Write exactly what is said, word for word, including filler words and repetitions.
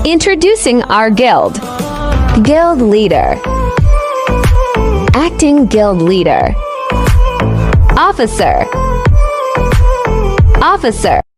Introducing our guild. Guild leader. Acting guild leader. Officer. Officer.